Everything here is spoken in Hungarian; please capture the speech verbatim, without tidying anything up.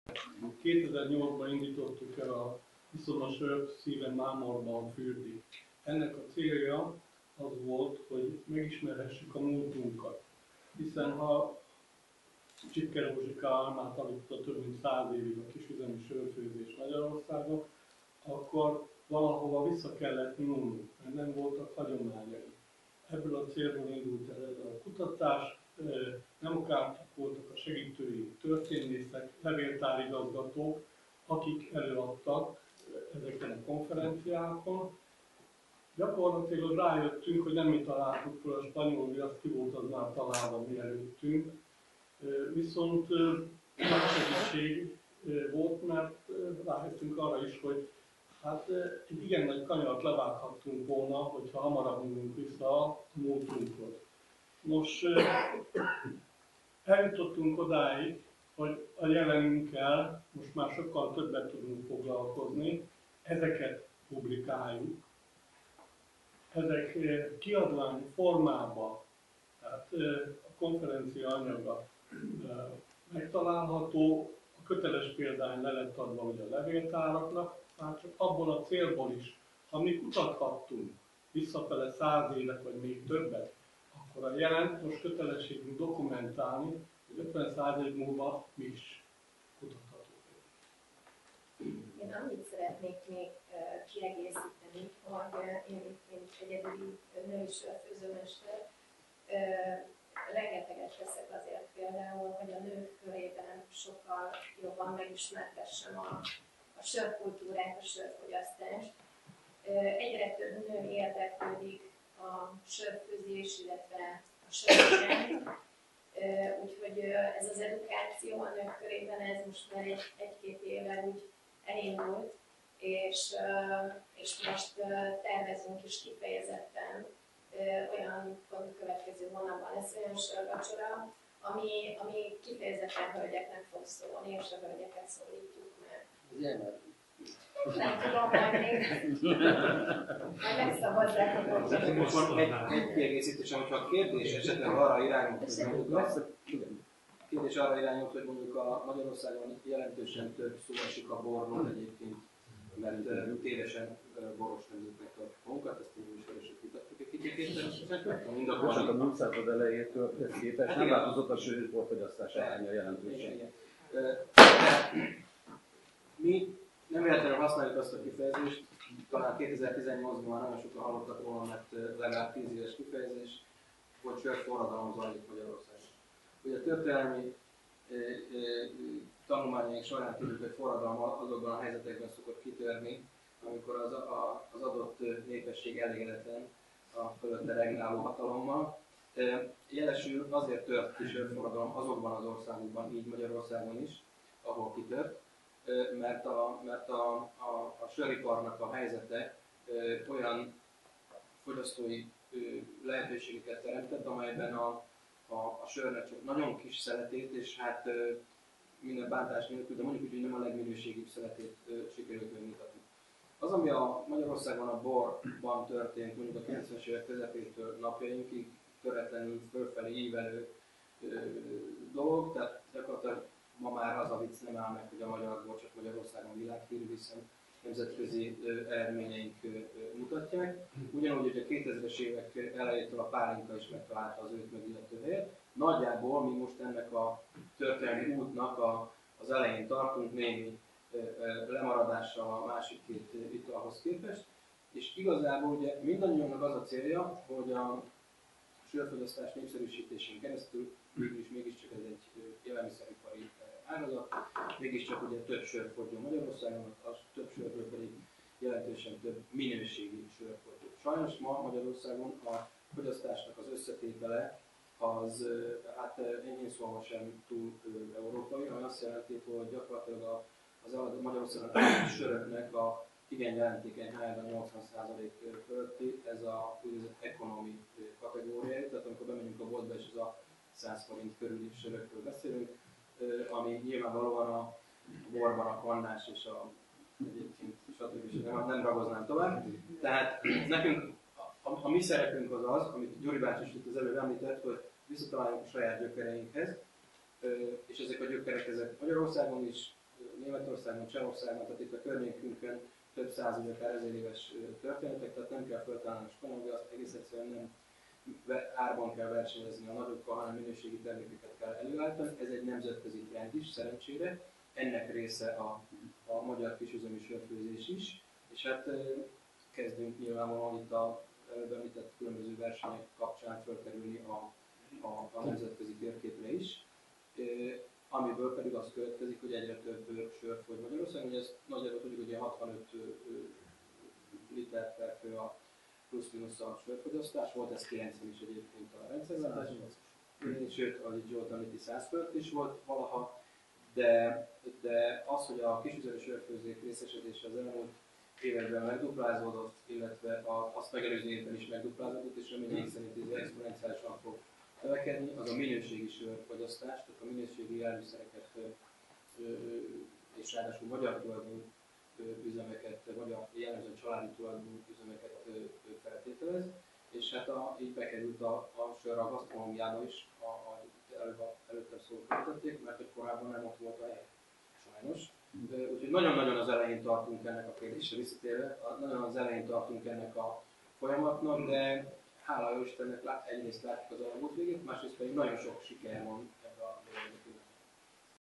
kétezer-nyolcban indítottuk el a Iszom a sört, szívem mámorban fürdi. Ennek a célja az volt, hogy megismerhessük a múltunkat. Hiszen ha Csipke Rózsika álmát aludta több mint száz évig a kisüzemi sörfőzés Magyarországon, akkor valahova vissza kellett nyúlnunk, mert nem voltak hagyományai. Ebből a célból indult el ez a kutatás, demokraták voltak a segítői történészek, levéltárigazgatók, akik előadtak ezeken a konferenciákon. Gyakorlatilag rájöttünk, hogy nem mi találtuk fel a spanyol viaszt, ki volt az már találva mi előttünk. Viszont nagy segítség volt, mert rájöttünk arra is, hogy hát egy igen nagy kanyart levághattunk volna, hogyha hamarabb nyúlunk vissza a múltunkhoz. Nos, eljutottunk odáig, hogy a jelenünkkel most már sokkal többet tudunk foglalkozni, ezeket publikáljuk, ezek kiadvány formában, tehát a konferencia anyaga megtalálható, a köteles példány le lett adva ugye a levéltáraknak, már csak abból a célból is, ha mi kutathattunk visszafele száz évet vagy még többet, akkor a jelent most kötelességünk dokumentálni, hogy ötven-száz év múlva mi is kutathatunk. Én annyit szeretnék még kiegészíteni, hogy én, én egyedüli női sörfőzőmester, rengeteget teszek azért például, hogy a nők körében sokkal jobban megismertessem a, a sörkultúrát, a sörfogyasztást. Egyre több nő érdeklődik a sörfőzés, illetve a sörrend. Úgyhogy ez az edukáció a nők körében, ez most már egy, egy-két éve úgy elindult, és, és most tervezünk is kifejezetten olyan, a következő hónapban lesz olyan sörvacsora, ami, ami kifejezetten hölgyeknek fog szólni, és a hölgyeket szólítjuk meg. Nem tudom, majd még majd megszavazzák a dolgokat. Most van egy, egy kiegészítésem, hogyha a kérdés esetleg arra irányult, hogy mondjuk a kérdés arra irányult, hogy mondjuk a Magyarországon jelentősen több szó esik a borról egyébként, mert tévesen boros nemzetnek tartjuk magunkat, ezt így is először vitattuk egy kicsit. Most a múlt század elejétől képest nem változott a sörös borfogyasztás aránya jelentősen. Mi nem véletlenül használjuk azt a kifejezést, talán kétezer-tizennyolcban már nagyon sokan hallottak róla, mert legalább tíz éves kifejezés, hogy sörforradalom zajlik Magyarországon. Ugye a történelmi e, e, tanulmányaink során tudjuk, hogy forradalom azokban a helyzetekben szokott kitörni, amikor az, a, az adott népesség elégedetlen a fölötte regnáló hatalommal. E, jelesül azért tört ki sörforradalom azokban az országokban, így Magyarországon is, ahol kitört, mert a, mert a, a, a söriparnak a helyzete olyan fogyasztói lehetőségeket teremtett, amelyben a, a, a sörnek csak nagyon kis szeletét, és hát minden bántás nélkül, de mondjuk úgy, hogy nem a legminőségibb szeletét sikerült megmutatni. Az, ami a Magyarországon a borban történt, mondjuk a kilencvenes évek közepétől napjainkig töretlenül fölfelé ívelő dolog, tehát gyakorlatilag ma már az a vicc nem áll meg, hogy a magyar bor csak Magyarországon világhírű, hiszen nemzetközi eredményeink mutatják. Ugyanúgy, hogy a kétezres évek elejétől a pálinka is megtalálta az őt megillető helyet. Nagyjából mi most ennek a történelmi útnak a, az elején tartunk, némi lemaradással a másik két italhoz képest. És igazából ugye mindannyiunknak az a célja, hogy a sörfogyasztás népszerűsítésén keresztül mégis, mégiscsak ez egy élelmiszeripari ágazat, mégiscsak ugye több sör fogyjon Magyarországon, az több sörből pedig jelentősen több minőségi sör fogyjon. Sajnos ma Magyarországon a fogyasztásnak az összetétele az hát enyhén szólva sem túl európai, ami azt jelenti, hogy gyakorlatilag az a Magyarországon a söröknek a igen jelentékeny hányada nyolcvan százalék fölötti, ez a úgynevezett economy kategóriája, tehát amikor bemegyünk a boltba és az a száz forint körüli sörökről beszélünk, ami nyilvánvalóan a borban a kannás és a egyébként stb. Nem, nem ragoznám tovább. Tehát nekünk a, a mi szerepünk az az, amit Gyuri bácsi is itt az előbb említett, hogy visszataláljunk a saját gyökereinkhez, és ezek a gyökerek ezek Magyarországon is Németországban, Csehországban, tehát itt a környékünkön több száz, vagy akár ezer éves történetek, tehát nem kell föltalálni a spanyol, azt egész egyszerűen nem árban kell versenyezni a nagyokkal, hanem minőségi termékeket kell előállítani. Ez egy nemzetközi trend is, szerencsére. Ennek része a, a magyar kisüzemi sörfőzés is, és hát kezdünk nyilvánvalóan itt a előbb említett különböző versenyek kapcsán felkerülni a, a, a nemzetközi térképre is, amiből pedig az következik, hogy egyre több sör fogy Magyarországon. Ugye ezt nagyjából tudjuk, hogy hatvanöt liter per fő a plusz-minusz a sörfogyasztás, volt ez kilencven is egyébként a rendszerben, sőt, ahogy Zsolt említi, száz fölött is volt valaha, de, de az, hogy a kisüzemi sörfőzék részesedése az elmúlt években megduplázódott, illetve a, azt megelőző évben is megduplázódott, és reményeink szerint ez exponenciálisan fog növekedni, az a minőségi sörfogyasztás, tehát a minőségi élelmiszereket és ráadásul magyar tulajdonú üzemeket, magyar jellemzően családi tulajdonú üzemeket feltételez, és hát a, így bekerült a, a sör a gasztronómiába is, a, a, előbb, előttem szóval követették, mert hogy korábban nem ott volt a hely, sajnos. Úgyhogy nagyon-nagyon az elején tartunk ennek a kérdésre visszatérve, nagyon az elején tartunk ennek a folyamatnak, de hála jó Istennek egyrészt látjuk az elmúlt végét, másrészt pedig nagyon sok siker van ebben a